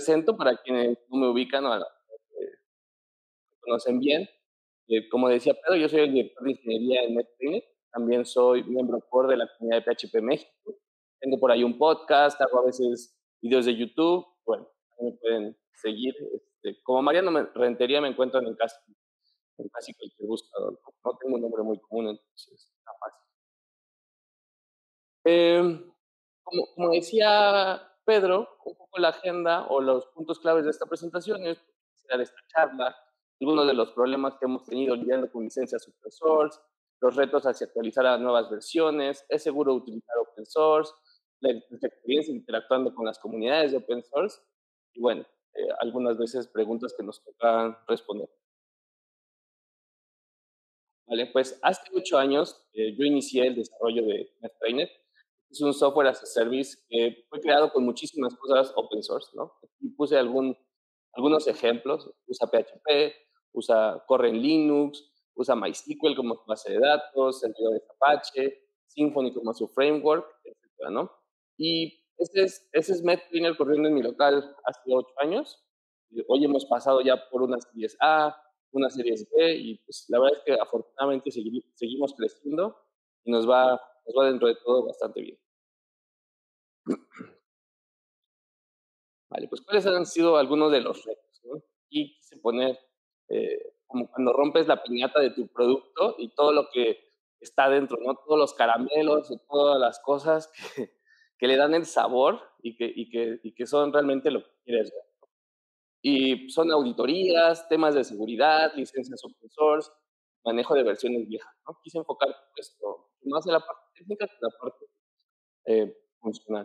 presento para quienes no me ubican o me conocen bien. Como decía Pedro, yo soy el director de ingeniería en NetTrainer. También soy miembro core de la comunidad de PHP México. Tengo por ahí un podcast, hago a veces videos de YouTube. Bueno, ahí me pueden seguir. Como Mariano Rentería me encuentran en casi cualquier buscador. No tengo un nombre muy común, entonces está fácil. Como decía Pedro, un poco la agenda o los puntos claves de esta presentación es de esta charla, algunos de los problemas que hemos tenido lidiando con licencias open source, los retos hacia actualizar a nuevas versiones, es seguro utilizar open source, nuestra experiencia interactuando con las comunidades de open source y bueno, algunas veces preguntas que nos tocan responder. Vale, pues hace 8 años yo inicié el desarrollo de NetTrainer. Es un software as a service que fue creado con muchísimas cosas open source, ¿no? Y puse algunos ejemplos. Usa PHP, corre en Linux, usa MySQL como base de datos, servidores Apache, Symfony como su framework, etcétera, ¿no? Y ese es NetTrainer corriendo en mi local hace 8 años. Y hoy hemos pasado ya por unas series A, una series B y pues la verdad es que afortunadamente seguimos creciendo y nos va dentro de todo bastante bien. Vale, pues ¿cuáles han sido algunos de los retos, no? Y quise poner como cuando rompes la piñata de tu producto y todo lo que está dentro, ¿no? Todos los caramelos y todas las cosas que le dan el sabor y que son realmente lo que quieres ver. Y son auditorías, temas de seguridad, licencias open source, manejo de versiones viejas, ¿no? Quise enfocar esto más en la parte técnica que en la parte funcional.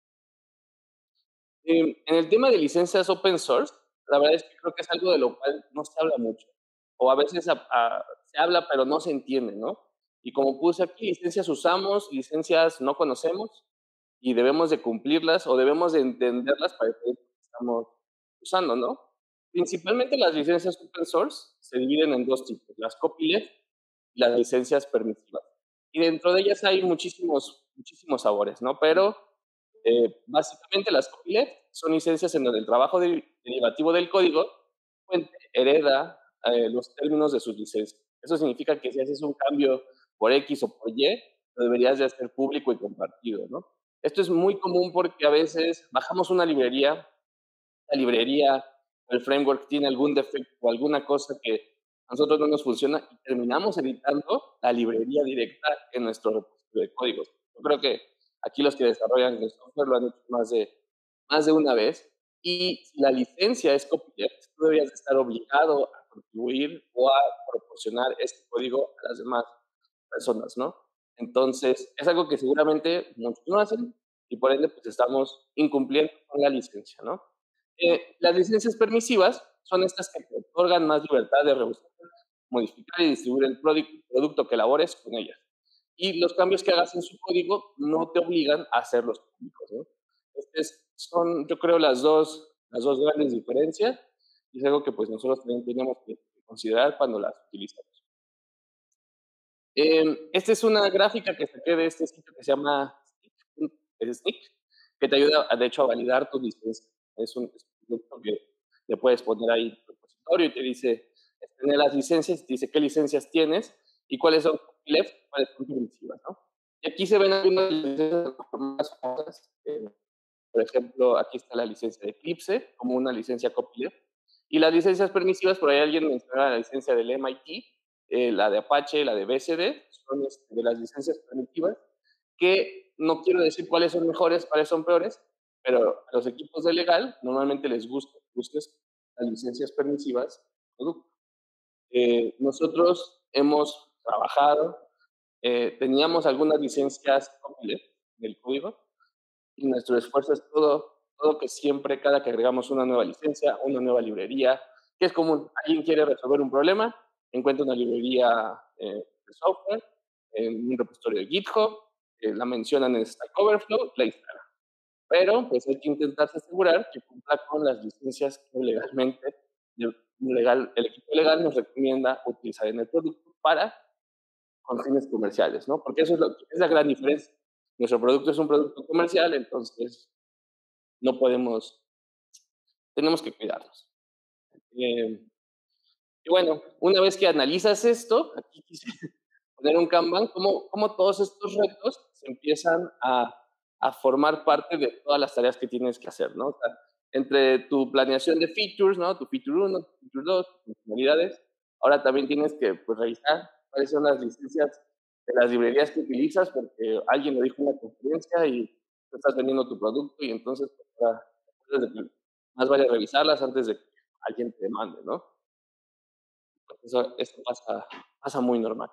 En el tema de licencias open source, la verdad es que creo que es algo de lo cual no se habla mucho, o a veces se habla pero no se entiende, ¿no? Y como puse aquí, licencias usamos, licencias no conocemos y debemos de cumplirlas o debemos de entenderlas para el proyecto que estamos usando, ¿no? Principalmente las licencias open source se dividen en dos tipos, las copyleft y las licencias permisivas. Y dentro de ellas hay muchísimos sabores, ¿no? Pero básicamente las copyleft son licencias en donde el trabajo derivativo del código fuente hereda los términos de sus licencias. Eso significa que si haces un cambio por X o por Y, lo deberías de hacer público y compartido, ¿no? Esto es muy común porque a veces bajamos una librería, la librería o el framework tiene algún defecto o alguna cosa que a nosotros no nos funciona y terminamos editando la librería directa en nuestro repositorio de códigos. Yo creo que aquí los que desarrollan el software lo han hecho más de una vez. Y si la licencia es copyleft, tú deberías de estar obligado a contribuir o a proporcionar este código a las demás personas, ¿no? Entonces, es algo que seguramente muchos no hacen y por ende, pues estamos incumpliendo con la licencia, ¿no? Las licencias permisivas son estas que te otorgan más libertad de reusar, modificar y distribuir el producto que elabores con ellas. Y los cambios que hagas en su código no te obligan a hacerlos públicos, ¿no? Son, yo creo, las dos grandes diferencias y es algo que pues nosotros también tenemos que considerar cuando las utilizamos. Esta es una gráfica que saqué de este sitio que se llama Snyk, que te ayuda, de hecho, a validar tus licencias. Es un producto que le puedes poner ahí tu repositorio y te dice, tener las licencias, te dice qué licencias tienes y cuáles son copyleft, cuáles son permisivas, ¿no? Y aquí se ven algunas licencias más famosas. Por ejemplo, aquí está la licencia de Eclipse como una licencia copyleft. Y las licencias permisivas, por ahí alguien mencionaba la licencia del MIT, la de Apache, la de BSD, son de las licencias permisivas, que no quiero decir cuáles son mejores, cuáles son peores, pero a los equipos de legal normalmente les gusta que busques las licencias permisivas del producto. Nosotros hemos trabajado, teníamos algunas licencias copyleft del código, y nuestro esfuerzo es todo que siempre, cada que agregamos una nueva licencia, una nueva librería, que es común, alguien quiere resolver un problema, encuentra una librería de software, en un repositorio de GitHub, la mencionan en Stack Overflow, la instalan. Pero pues hay que intentarse asegurar que cumpla con las licencias que legalmente el equipo legal nos recomienda utilizar en el producto para con fines comerciales, ¿no? Porque eso es la gran diferencia. Nuestro producto es un producto comercial, entonces no podemos tenemos que cuidarnos. Eh, y bueno, una vez que analizas esto, aquí quise poner un Kanban, cómo todos estos retos se empiezan a formar parte de todas las tareas que tienes que hacer, ¿no? O sea, entre tu planeación de features, ¿no? Tu feature 1, tu feature 2, tus funcionalidades, ahora también tienes que pues, revisar cuáles son las licencias de las librerías que utilizas, porque alguien lo dijo en una conferencia y tú estás vendiendo tu producto y entonces pues, más vale revisarlas antes de que alguien te demande, ¿no? Eso pasa muy normal.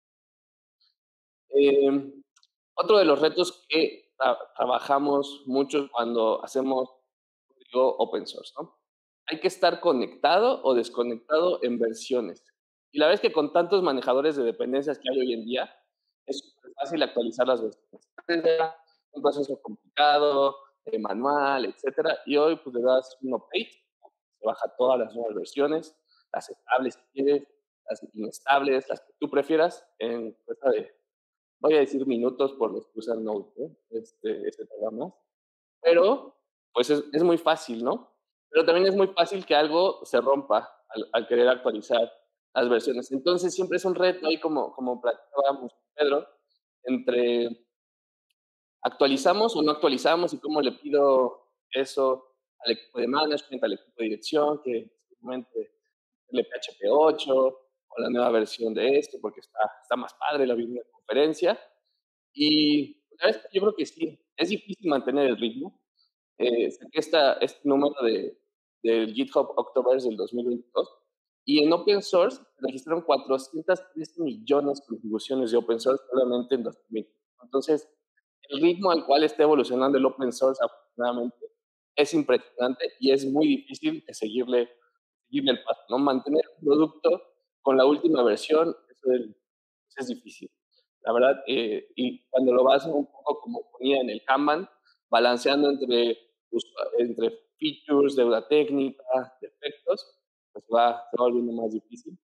Eh, Otro de los retos que trabajamos mucho cuando hacemos código open source, ¿no? Hay que estar conectado o desconectado en versiones. Y la verdad es que con tantos manejadores de dependencias que hay hoy en día, es súper fácil actualizar las versiones. Antes era un proceso complicado, manual, etcétera, y hoy pues le das un update, se baja todas las nuevas versiones, las estables si quieres, las inestables, las que tú prefieras, en cuesta de voy a decir minutos por los que usan Node, ¿no? Este programa, pero pues es muy fácil, ¿no? Pero también es muy fácil que algo se rompa al querer actualizar las versiones. Entonces siempre es un reto ahí como platicábamos con Pedro, entre actualizamos o no actualizamos y cómo le pido eso al equipo de management, al equipo de dirección, que simplemente el PHP 8 o la nueva versión de esto, porque está más padre la videoconferencia. Y la verdad es que yo creo que sí, es difícil mantener el ritmo. Saqué este número del GitHub Octoberfest del 2022 y en open source se registraron 413 millones de contribuciones de open source solamente en 2020. Entonces, el ritmo al cual está evolucionando el open source afortunadamente es impresionante y es muy difícil de seguirle el paso, ¿no? Mantener un producto con la última versión, eso es difícil. La verdad, y cuando lo vas un poco como ponía en el Kanban, balanceando entre features, deuda técnica, defectos, pues se va volviendo más difícil.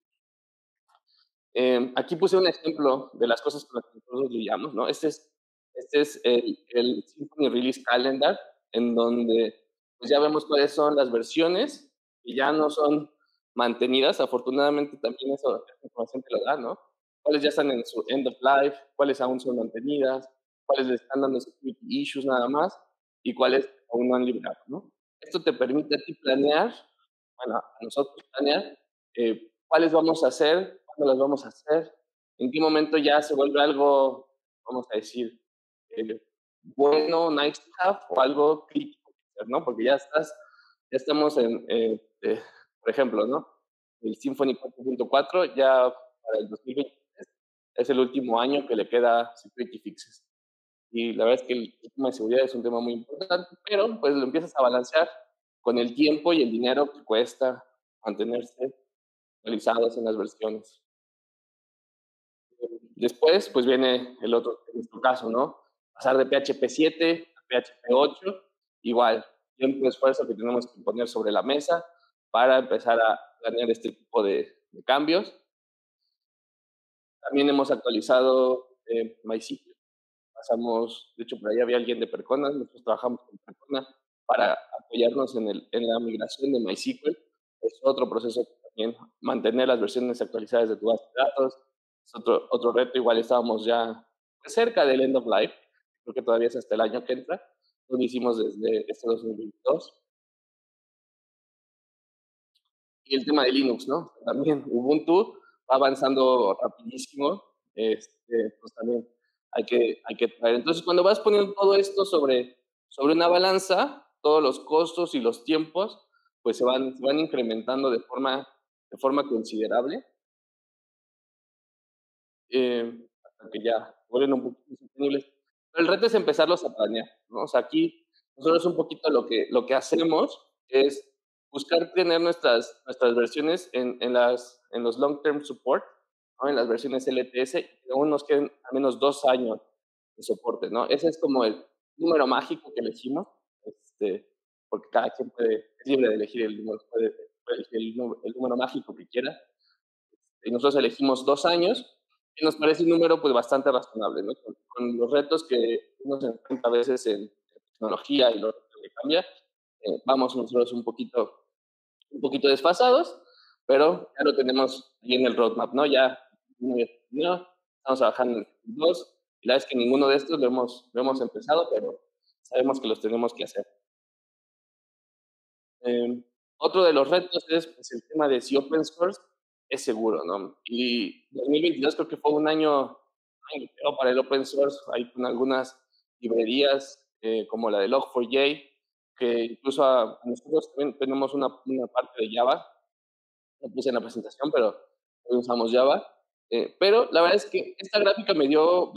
Aquí puse un ejemplo de las cosas con las que nosotros lidiamos, ¿no? Este es el Symfony Release Calendar, en donde pues ya vemos cuáles son las versiones que ya no son mantenidas. Afortunadamente también eso, esa información te lo da, ¿no? Cuáles ya están en su end of life, cuáles aún son mantenidas, cuáles le están dando security issues nada más y cuáles aún no han liberado, ¿no? Esto te permite a ti planear, bueno, a nosotros planear cuáles vamos a hacer, cuándo las vamos a hacer, en qué momento ya se vuelve algo, vamos a decir, eh, bueno, nice to have, o algo crítico, ¿no? Porque ya estamos por ejemplo, ¿no? El Symfony 4.4 ya para el 2023 es el último año que le queda security fixes. Y la verdad es que el tema de seguridad es un tema muy importante, pero pues lo empiezas a balancear con el tiempo y el dinero que cuesta mantenerse actualizados en las versiones. Después, pues viene el otro, en nuestro caso, ¿no? Pasar de PHP 7 a PHP 8, igual, tiempo y esfuerzo que tenemos que poner sobre la mesa para empezar a planear este tipo de cambios. También hemos actualizado MySQL. Pasamos, de hecho, por ahí había alguien de Percona, nosotros trabajamos con Percona para apoyarnos en la migración de MySQL. Es otro proceso que también mantener las versiones actualizadas de tu base de datos. Es otro reto, igual estábamos ya cerca del end of life, creo que todavía es hasta el año que entra, lo hicimos desde este 2022. Y el tema de Linux, ¿no? También Ubuntu va avanzando rapidísimo, pues también hay que traer. Entonces, cuando vas poniendo todo esto sobre una balanza, todos los costos y los tiempos, pues se van incrementando de forma considerable, hasta que ya vuelven un poquito insostenibles. Pero el reto es empezarlos a planear, ¿no? O sea, aquí nosotros un poquito lo que hacemos es buscar tener nuestras versiones en los long term support, ¿no? En las versiones LTS, y que aún nos queden al menos 2 años de soporte, ¿no? Ese es como el número mágico que elegimos, porque cada quien es libre de elegir puede elegir el número mágico que quiera, y nosotros elegimos 2 años, y nos parece un número pues bastante razonable, ¿no? Con los retos que uno se enfrenta a veces en tecnología y lo que cambia, vamos nosotros un poquito desfasados, pero ya lo tenemos ahí en el roadmap, ¿no? Ya no, estamos trabajando en el 2, y la verdad es que ninguno de estos lo hemos empezado, pero sabemos que los tenemos que hacer. Eh, Otro de los retos es pues, el tema de si open source es seguro, ¿no? Y 2022 creo que fue un año feo para el open source, ahí con algunas librerías como la de Log4j, que incluso a nosotros también tenemos una parte de Java, lo puse en la presentación, pero hoy usamos Java. Pero la verdad es que esta gráfica me dio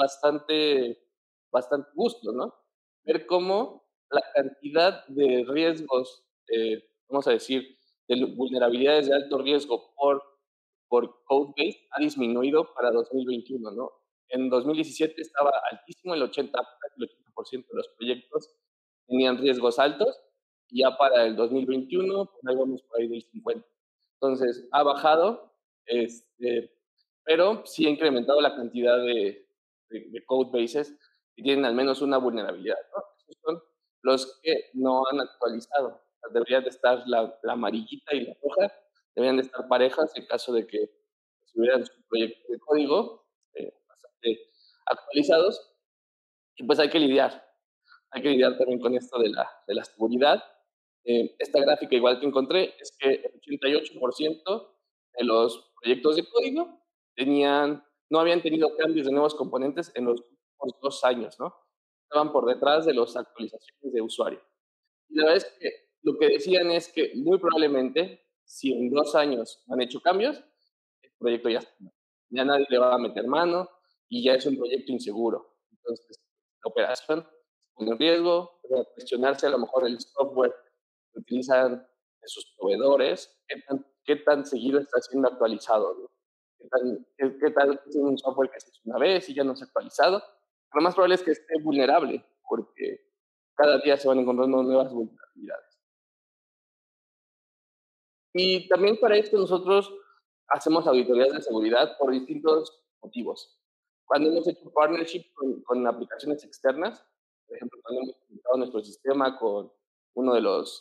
bastante gusto, ¿no? Ver cómo la cantidad de riesgos, vamos a decir, de vulnerabilidades de alto riesgo por Codebase ha disminuido para 2021, ¿no? En 2017 estaba altísimo, casi el 80% de los proyectos tenían riesgos altos, y ya para el 2021, pues ahí vamos por ahí del 50. Entonces, ha bajado, este, pero sí ha incrementado la cantidad de code bases que tienen al menos una vulnerabilidad, ¿no? Esos son los que no han actualizado. Deberían de estar la amarillita y la roja, deberían de estar parejas en caso de que tuvieran su proyecto de código bastante actualizados. Y pues hay que lidiar también con esto de la seguridad. Esta gráfica, igual que encontré, es que el 88% de los proyectos de código no habían tenido cambios de nuevos componentes en los últimos 2 años, ¿no? Estaban por detrás de las actualizaciones de usuario. Y la verdad es que lo que decían es que muy probablemente, si en 2 años han hecho cambios, el proyecto ya está. Ya nadie le va a meter mano y ya es un proyecto inseguro. Entonces, la operación se pone en riesgo, puede cuestionarse a lo mejor el software que utilizan sus proveedores, qué tan seguido está siendo actualizado, ¿no? Qué tal es un software que se hizo una vez y ya no se ha actualizado. Lo más probable es que esté vulnerable, porque cada día se van encontrando nuevas vulnerabilidades. Y también para esto nosotros hacemos auditorías de seguridad por distintos motivos. Cuando hemos hecho partnership con aplicaciones externas, por ejemplo, cuando hemos conectado nuestro sistema con uno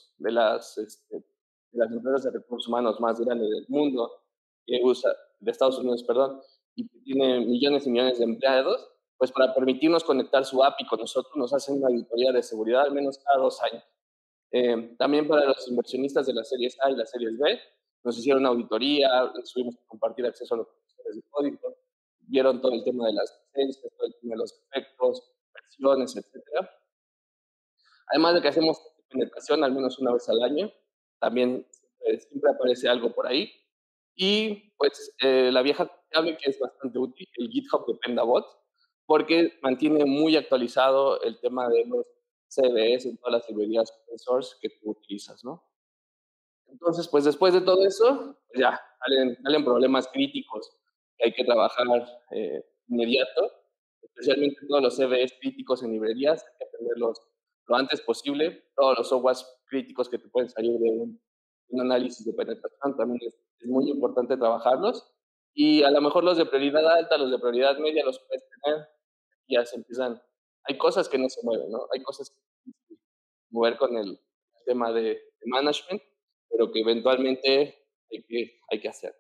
de las empresas de recursos humanos más grandes del mundo, que usa, de Estados Unidos, perdón, y que tiene millones y millones de empleados, pues para permitirnos conectar su API con nosotros nos hacen una auditoría de seguridad al menos cada 2 años. También para los inversionistas de las series A y las series B, nos hicieron una auditoría, tuvimos que compartir acceso a los profesores de código, vieron todo el tema de las licencias, todo el tema de los efectos, versiones, etcétera. Además de que hacemos penetración al menos una vez al año, también siempre aparece algo por ahí. Y pues la vieja confiable que es bastante útil, el GitHub de Pendabot, porque mantiene muy actualizado el tema de los CVS en todas las librerías open source que tú utilizas, ¿no? Entonces, pues después de todo eso, pues ya salen problemas críticos que hay que trabajar inmediato, especialmente todos los CVEs críticos en librerías, hay que atenderlos lo antes posible. Todos los softwares críticos que te pueden salir de un análisis de penetración también es muy importante trabajarlos. Y a lo mejor los de prioridad alta, los de prioridad media los puedes tener y ya se empiezan. Hay cosas que no se mueven, ¿no? Hay cosas que tienes que mover con el tema de management, pero que eventualmente hay que hacer.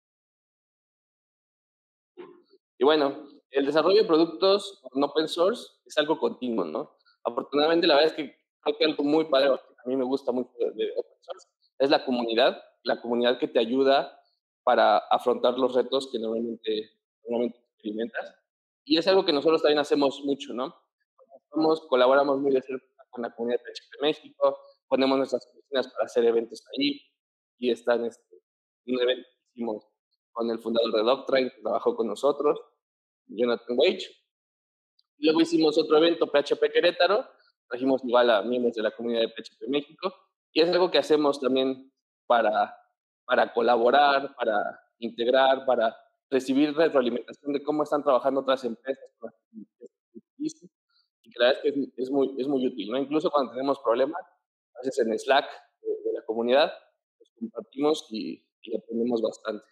Y bueno, el desarrollo de productos en open source es algo continuo, ¿no? Afortunadamente, la verdad es que creo que algo muy padre, que a mí me gusta mucho de open source, es la comunidad que te ayuda para afrontar los retos que normalmente experimentas. Y es algo que nosotros también hacemos mucho, ¿no? Colaboramos muy de cerca con la comunidad de PHP México, ponemos nuestras oficinas para hacer eventos ahí, y están un evento que hicimos con el fundador de Doctrine, que trabajó con nosotros, Jonathan Wage. Luego hicimos otro evento, PHP Querétaro, trajimos igual a miembros de la comunidad de PHP México, y es algo que hacemos también para, para colaborar, para integrar, para recibir retroalimentación de cómo están trabajando otras empresas con las que utilizan, y que la verdad es que es muy útil, ¿no? Incluso cuando tenemos problemas, a veces en Slack de la comunidad, pues compartimos y aprendemos bastante.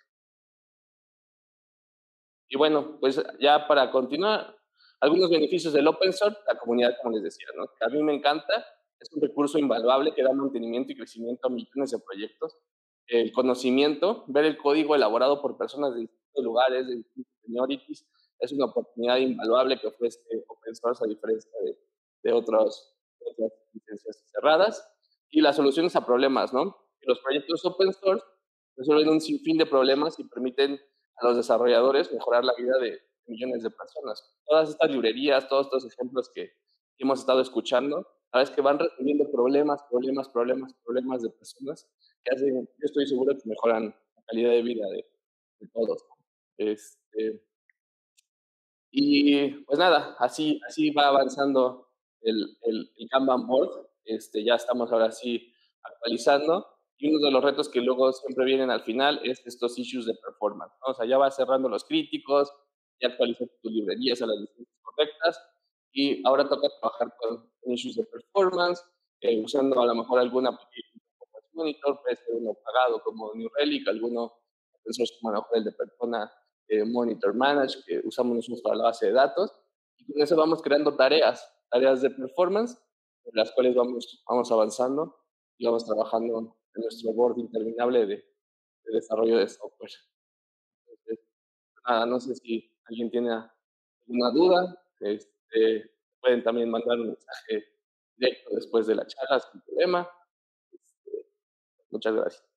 Y bueno, pues ya para continuar, algunos beneficios del open source, la comunidad, como les decía, ¿no? Que a mí me encanta, es un recurso invaluable que da mantenimiento y crecimiento a millones de proyectos. El conocimiento, ver el código elaborado por personas de distintos lugares, de distintos seniorities, es una oportunidad invaluable que ofrece open source a diferencia de otras licencias cerradas. Y las soluciones a problemas, ¿no? Que los proyectos open source resuelven un sinfín de problemas y permiten a los desarrolladores mejorar la vida de millones de personas. Todas estas librerías, todos estos ejemplos que hemos estado escuchando, la verdad es que van resolviendo problemas de personas que hacen, yo estoy seguro que mejoran la calidad de vida de todos. Este, y pues nada, así va avanzando el Kanban board. Ya estamos ahora sí actualizando. Y uno de los retos que luego siempre vienen al final es estos issues de performance, ¿no? O sea, ya vas cerrando los críticos, ya actualizaste tus librerías a las licencias correctas y ahora toca trabajar con issues de performance, usando a lo mejor alguna aplicación como Monitor, puede ser uno pagado como New Relic, alguno open source como a lo mejor el de Persona Monitor Manage, que usamos nosotros para la base de datos, y con eso vamos creando tareas de performance, en las cuales vamos avanzando y vamos trabajando en nuestro board interminable de desarrollo de software. Entonces, nada, no sé si alguien tiene alguna duda, pueden también mandar un mensaje directo después de la charla sin problema. Este, muchas gracias.